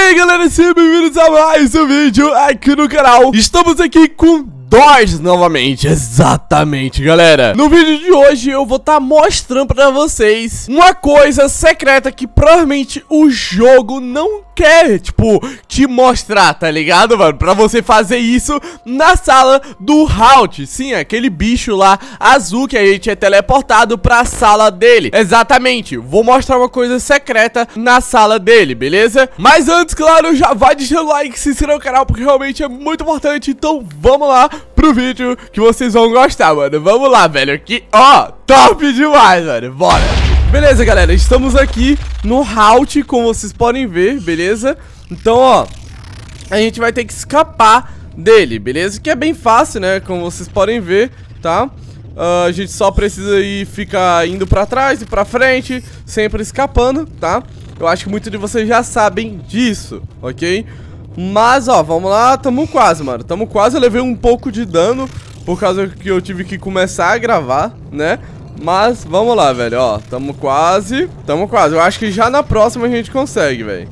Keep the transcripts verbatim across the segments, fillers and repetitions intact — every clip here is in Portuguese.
aí galera, sejam bem-vindos a mais um vídeo aqui no canal. Estamos aqui com Doors novamente, exatamente galera. No vídeo de hoje eu vou estar mostrando pra vocês uma coisa secreta que provavelmente o jogo não quer, tipo, te mostrar, tá ligado, mano? Pra você fazer isso na sala do Halt. Sim, aquele bicho lá azul que a gente é teleportado pra sala dele. Exatamente, vou mostrar uma coisa secreta na sala dele, beleza? Mas antes, claro, já vai deixando o like, se inscreva no canal porque realmente é muito importante. Então vamos lá pro vídeo que vocês vão gostar, mano. Vamos lá, velho, aqui, ó, top demais, mano, bora. Beleza, galera, estamos aqui no Halt, como vocês podem ver, beleza? Então, ó, a gente vai ter que escapar dele, beleza? Que é bem fácil, né, como vocês podem ver, tá? Uh, a gente só precisa ir ficar indo pra trás e pra frente, sempre escapando, tá? Eu acho que muitos de vocês já sabem disso, ok? Mas, ó, vamos lá, tamo quase, mano. Tamo quase, eu levei um pouco de dano por causa que eu tive que começar a gravar, né? Mas, vamos lá, velho, ó, tamo quase, tamo quase. Eu acho que já na próxima a gente consegue, velho.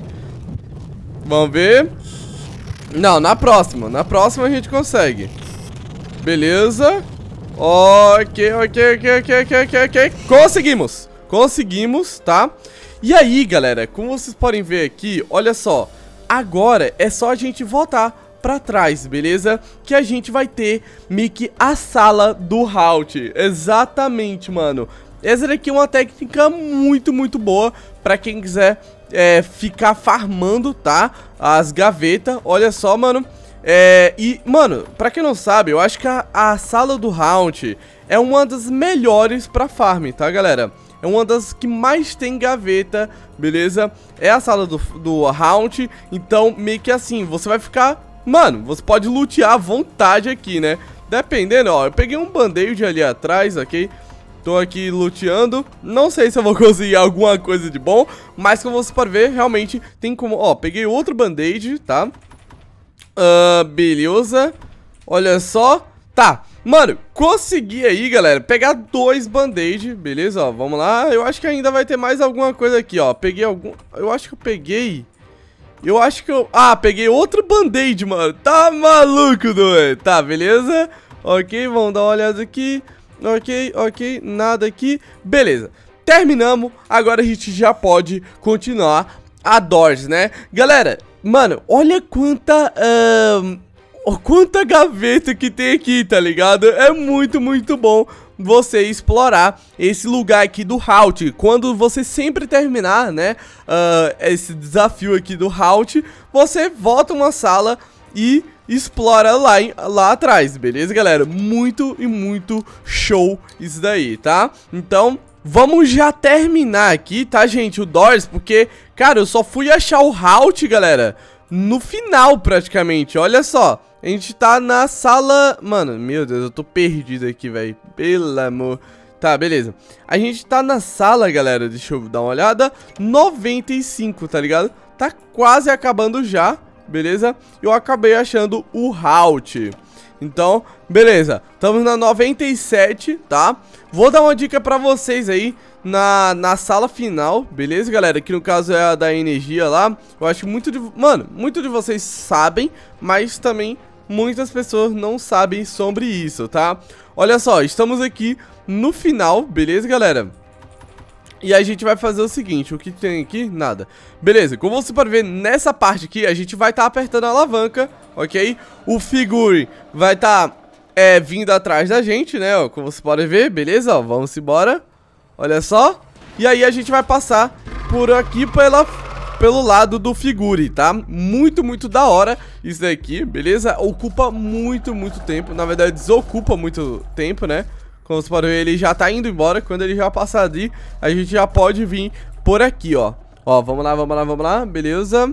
Vamos ver. Não, na próxima, na próxima a gente consegue. Beleza. Ok, ok, ok, ok, ok, ok, ok. Conseguimos, conseguimos, tá? E aí, galera, como vocês podem ver aqui, olha só. Agora é só a gente voltar pra trás, beleza? Que a gente vai ter meio que a sala do Halt. Exatamente, mano. Essa daqui é uma técnica muito, muito boa pra quem quiser é, ficar farmando, tá? As gavetas, olha só, mano. É, e, mano, pra quem não sabe, eu acho que a, a sala do Halt é uma das melhores pra farm, tá, galera? É uma das que mais tem gaveta, beleza? É a sala do, do Halt. Então, meio que assim, você vai ficar... Mano, você pode lutear à vontade aqui, né? Dependendo, ó, eu peguei um band-aid ali atrás, ok? Tô aqui luteando. Não sei se eu vou conseguir alguma coisa de bom, mas como você pode ver, realmente tem como... Ó, peguei outro band-aid, tá? Uh, beleza. Olha só. Tá, mano, consegui aí, galera, pegar dois band-aid, beleza? Ó, vamos lá. Eu acho que ainda vai ter mais alguma coisa aqui, ó. Peguei algum... Eu acho que eu peguei... Eu acho que eu... Ah, peguei outro band-aid, mano. Tá maluco, doido. Tá, beleza? Ok, vamos dar uma olhada aqui. Ok, ok, nada aqui. Beleza, terminamos. Agora a gente já pode continuar a Doors, né? Galera, mano, olha quanta... Uh... quanta gaveta que tem aqui, tá ligado? É muito, muito bom você explorar esse lugar aqui do Halt. Quando você sempre terminar, né, uh, esse desafio aqui do Halt, você volta uma sala e explora lá, em, lá atrás, beleza, galera? Muito e muito show isso daí, tá? Então... vamos já terminar aqui, tá, gente, o Doors, porque, cara, eu só fui achar o Halt, galera, no final, praticamente, olha só. A gente tá na sala... Mano, meu Deus, eu tô perdido aqui, velho. Pelo amor... Tá, beleza. A gente tá na sala, galera, deixa eu dar uma olhada, noventa e cinco, tá ligado? Tá quase acabando já, beleza? Eu acabei achando o Halt. Então, beleza, estamos na noventa e sete, tá? Vou dar uma dica pra vocês aí na, na sala final, beleza, galera? Que no caso é a da energia lá. Eu acho que muito de... Mano, muito de vocês sabem, mas também muitas pessoas não sabem sobre isso, tá? Olha só, estamos aqui no final, beleza, galera? E a gente vai fazer o seguinte, o que tem aqui? Nada. Beleza, como você pode ver nessa parte aqui, a gente vai estar tá apertando a alavanca, ok? O Figure vai estar tá, é, vindo atrás da gente, né? Ó, como você pode ver, beleza? Ó, vamos embora. Olha só. E aí a gente vai passar por aqui pela, pelo lado do Figure, tá? Muito, muito da hora isso daqui, beleza? Ocupa muito, muito tempo. Na verdade, desocupa muito tempo, né? Como você pode ver, ele já tá indo embora. Quando ele já passar ali, a gente já pode vir por aqui, ó. Ó, vamos lá, vamos lá, vamos lá, beleza.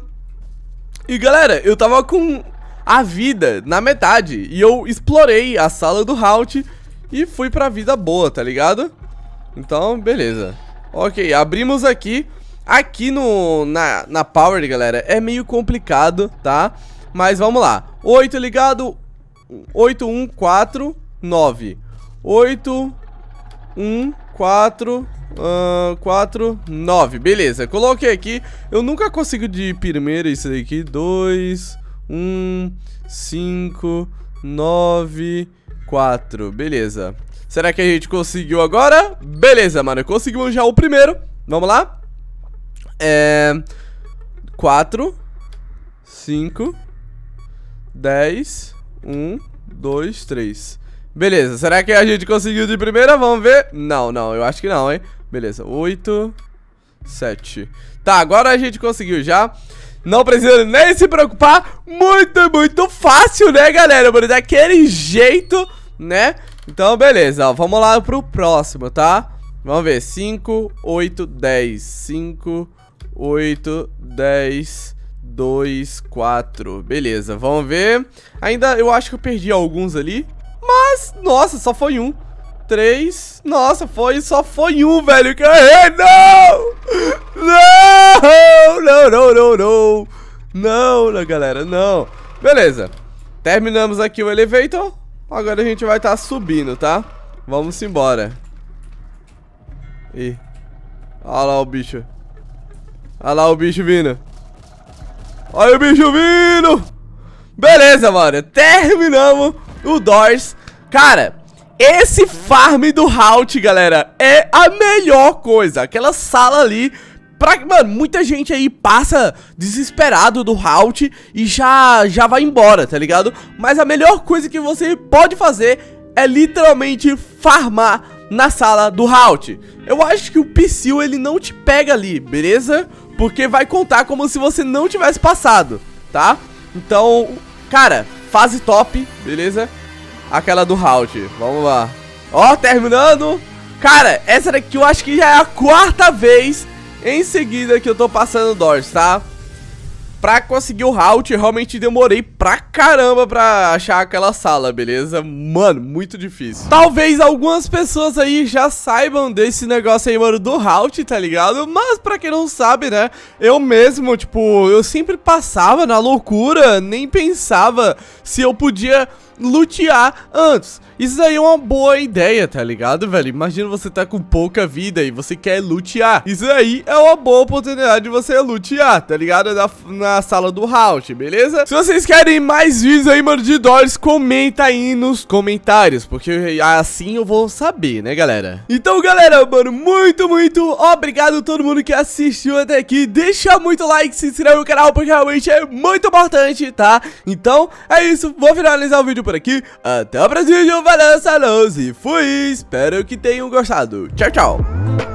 E galera, eu tava com a vida na metade e eu explorei a sala do Halt e fui pra vida boa, tá ligado? Então, beleza. Ok, abrimos aqui. Aqui no, na, na Power, galera, é meio complicado, tá? Mas vamos lá. oito ligado, oito um quatro nove. oito um quatro, uh, quatro, nove. Beleza, coloquei aqui. Eu nunca consigo de primeiro isso daqui. dois, um, cinco, nove, quatro. Beleza. Será que a gente conseguiu agora? Beleza, mano, conseguimos já o primeiro. Vamos lá. É... quatro, cinco, dez, um, dois, três. Beleza, será que a gente conseguiu de primeira? Vamos ver. Não, não, eu acho que não, hein. Beleza, oito, sete. Tá, agora a gente conseguiu já. Não precisa nem se preocupar. Muito, muito fácil, né, galera? Mano, daquele jeito, né? Então, beleza, ó, vamos lá pro próximo, tá? Vamos ver, cinco, oito, dez. cinco, oito, dez, dois, quatro. Beleza, vamos ver. Ainda eu acho que eu perdi alguns ali. Mas, nossa, só foi um. Três. Nossa, foi, só foi um, velho. Que errei. Não! Não! Não, não, não, não. Não, não, galera, não. Beleza. Terminamos aqui o elevator. Agora a gente vai estar subindo, tá? Vamos embora. Ih. Olha lá o bicho. Olha lá o bicho vindo. Olha o bicho vindo. Beleza, mano. Terminamos o Doors. Cara, esse farm do Halt, galera, é a melhor coisa. Aquela sala ali. Pra, mano, muita gente aí passa desesperado do Halt e já, já vai embora, tá ligado? Mas a melhor coisa que você pode fazer é literalmente farmar na sala do Halt. Eu acho que o Psyll, ele não te pega ali, beleza? Porque vai contar como se você não tivesse passado, tá? Então, cara, fase top, beleza? Aquela do Halt, vamos lá. Ó, terminando. Cara, essa daqui eu acho que já é a quarta vez em seguida que eu tô passando Doors, tá? Pra conseguir o Halt, eu realmente demorei pra caramba pra achar aquela sala, beleza? Mano, muito difícil. Talvez algumas pessoas aí já saibam desse negócio aí, mano, do Halt, tá ligado? Mas pra quem não sabe, né, eu mesmo, tipo, eu sempre passava na loucura, nem pensava se eu podia lutear antes. Isso aí é uma boa ideia, tá ligado, velho? Imagina você tá com pouca vida e você quer lutear. Isso aí é uma boa oportunidade de você lutear, tá ligado? Na, na sala do Halt, beleza? Se vocês querem mais vídeos aí, mano, de Doors, comenta aí nos comentários, porque assim eu vou saber, né, galera? Então, galera, mano, muito, muito obrigado a todo mundo que assistiu até aqui. Deixa muito like, se inscreve no canal, porque realmente é muito importante, tá? Então, é isso. Vou finalizar o vídeo por aqui. Até o próximo vídeo. Valeu, falou e fui. Espero que tenham gostado. Tchau, tchau.